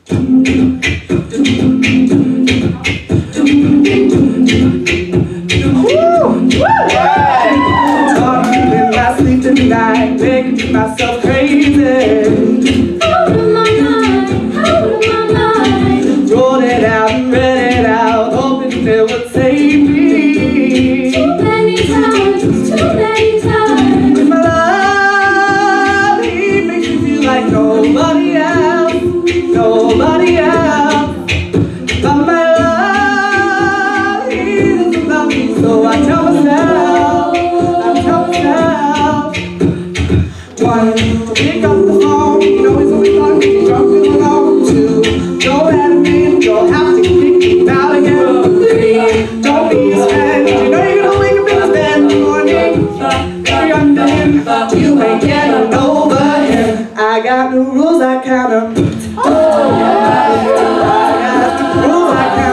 Tonight, making myself crazy. Out of my mind. Roll it out and read it out, hoping it would save me. Too many times. With my love, he makes me feel like nobody else. But my love, he doesn't love me, so I tell myself. One, pick up the phone, you know he's always on me, drunk and alone. Two, go at me, you'll have to kick me out again. Three, don't be his friend, you know you're gonna wake up in his bed in the morning. If you're under him, you ain't getting over him. I got new rules I kinda, I got new rules I kinda.